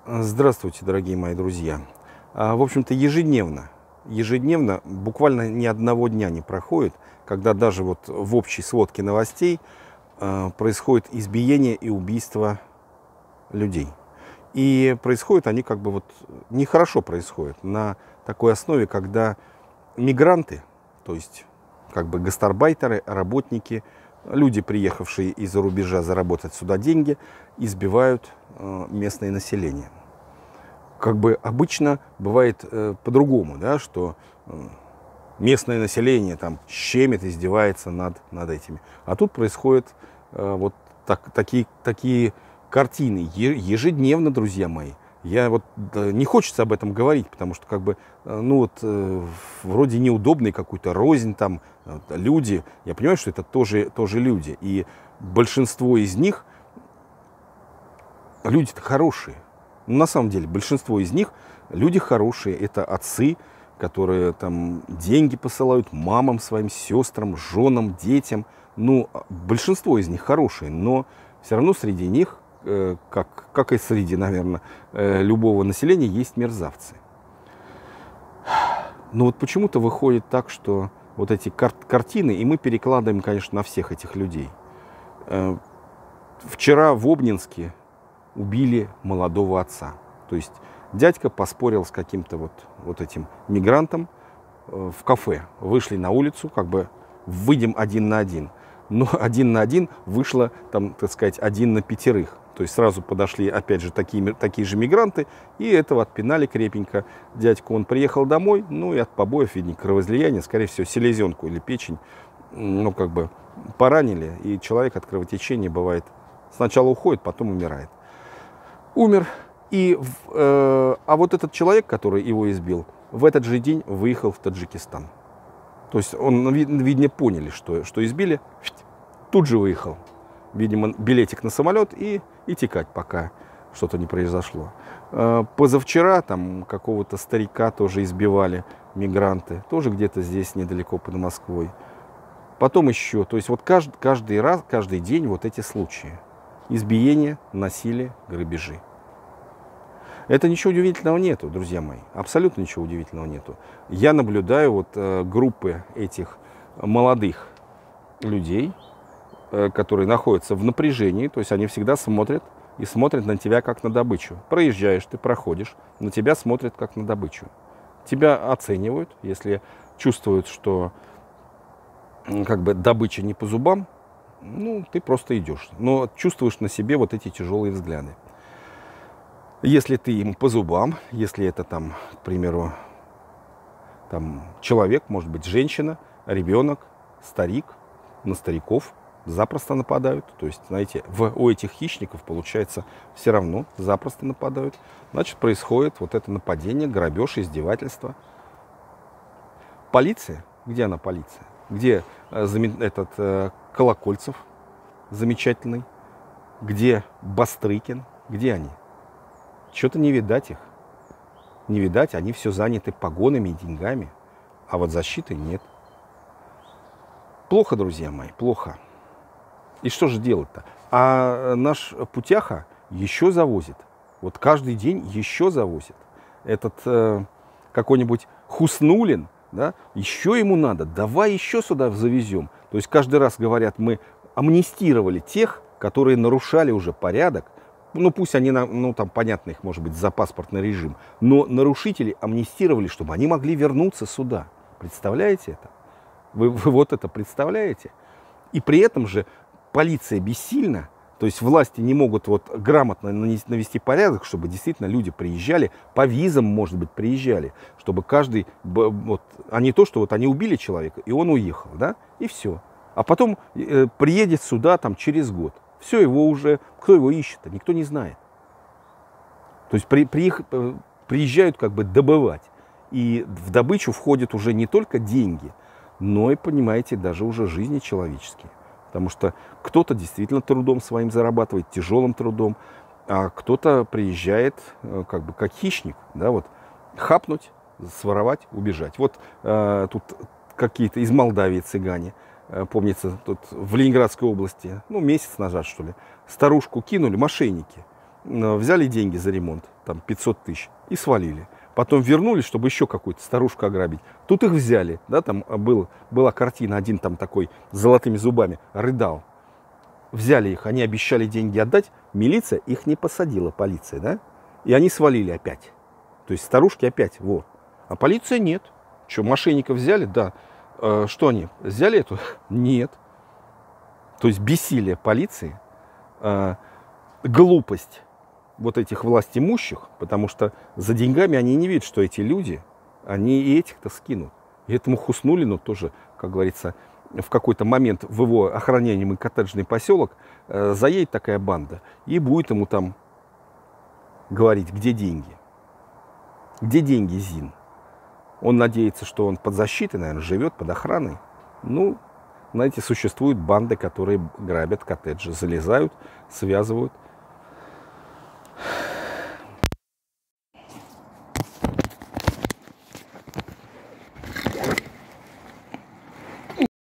Здравствуйте, дорогие мои друзья. В общем-то, ежедневно, буквально ни одного дня не проходит, когда даже вот в общей сводке новостей происходит избиение и убийство людей. И происходят они как бы вот нехорошо происходят на такой основе, когда мигранты, то есть как бы гастарбайтеры, работники, люди, приехавшие из-за рубежа заработать сюда деньги, избивают местное население. Как бы обычно бывает по-другому, да, что местное население там щемит, издевается над этими. А тут происходят вот такие картины ежедневно, друзья мои. Я вот не хочется об этом говорить, потому что как бы, вроде неудобный какой-то рознь там, люди. Я понимаю, что это тоже люди. И большинство из них, люди-то хорошие. Но на самом деле, большинство из них люди хорошие. Это отцы, которые там деньги посылают мамам, своим сестрам, женам, детям. Ну, большинство из них хорошие, но все равно среди них, как и среди, наверное, любого населения, есть мерзавцы. Но вот почему-то выходит так, что вот эти картины, и мы перекладываем, конечно, на всех этих людей. Вчера в Обнинске убили молодого отца. То есть дядька поспорил с каким-то вот этим мигрантом в кафе. Вышли на улицу, как бы выйдем 1 на 1. Но 1 на 1 вышло, там, так сказать, 1 на 5. То есть сразу подошли, опять же, такие же мигранты, и этого отпинали крепенько. Дядьку, он приехал домой, ну и от побоев, видно, кровоизлияния, скорее всего, селезенку или печень, ну, как бы поранили, и человек от кровотечения, бывает, сначала уходит, потом умирает. Умер, а вот этот человек, который его избил, в этот же день выехал в Таджикистан. То есть он, видно, поняли, что избили, тут же выехал. Видимо, билетик на самолет и текать, пока что-то не произошло. Позавчера там какого-то старика тоже избивали мигранты, тоже где-то здесь недалеко под Москвой. Потом еще, то есть вот каждый день вот эти случаи. Избиения, насилие, грабежи. Это ничего удивительного нету, друзья мои. Абсолютно ничего удивительного нету. Я наблюдаю вот группы этих молодых людей, которые находятся в напряжении, то есть они всегда смотрят и смотрят на тебя как на добычу. Проезжаешь, ты проходишь, на тебя смотрят как на добычу. Тебя оценивают, если чувствуют, что как бы добыча не по зубам, ну, ты просто идешь. Но чувствуешь на себе вот эти тяжелые взгляды. Если ты им по зубам, если это там, к примеру, там человек, может быть, женщина, ребенок, старик, на стариков запросто нападают. То есть, знаете, у этих хищников, получается, все равно запросто нападают. Значит, происходит вот это нападение, грабеж, издевательство. Полиция? Где она, полиция? Где этот Колокольцев замечательный? Где Бастрыкин? Где они? Что-то не видать их. Не видать, они все заняты погонами и деньгами. А вот защиты нет. Плохо, друзья мои, плохо. И что же делать-то? А наш путяха еще завозит. Вот каждый день еще завозит. Этот какой-нибудь Хуснуллин, да, еще ему надо, давай еще сюда завезем. То есть каждый раз говорят, мы амнистировали тех, которые нарушали уже порядок. Ну пусть они, ну там понятно, их может быть за паспортный режим, но нарушители амнистировали, чтобы они могли вернуться сюда. Представляете это? Вы вот это представляете? И при этом же полиция бессильна, то есть власти не могут вот грамотно навести порядок, чтобы действительно люди приезжали, по визам, может быть, приезжали, чтобы каждый, вот, а не то, что вот они убили человека, и он уехал, да, и все. А потом приедет сюда там через год. Все, его уже, кто его ищет-то, никто не знает. То есть приезжают как бы добывать. И в добычу входят уже не только деньги, но и, понимаете, даже уже жизни человеческие. Потому что кто-то действительно трудом своим зарабатывает, тяжелым трудом, а кто-то приезжает как бы как хищник, да, вот, хапнуть, своровать, убежать. Вот тут какие-то из Молдавии цыгане, помнится, тут в Ленинградской области, ну, месяц назад, что ли, старушку кинули, мошенники, взяли деньги за ремонт, там 500 тысяч и свалили. Потом вернулись, чтобы еще какую-то старушку ограбить. Тут их взяли, да, там была картина, один там такой с золотыми зубами, рыдал. Взяли их, они обещали деньги отдать, милиция их не посадила, полиция, да, и они свалили опять. То есть старушки опять, вот. А полиция нет. Что, мошенников взяли? Да. Что они, взяли эту? Нет. То есть бессилие полиции, глупость вот этих властимущих, потому что за деньгами они не видят, что эти люди, они и этих-то скинут. И этому Хуснуллину тоже, как говорится, в какой-то момент в его охраняемый коттеджный поселок заедет такая банда и будет ему там говорить, где деньги. Где деньги, Зин? Он надеется, что он под защитой, наверное, живет, под охраной. Ну, знаете, существуют банды, которые грабят коттеджи, залезают, связывают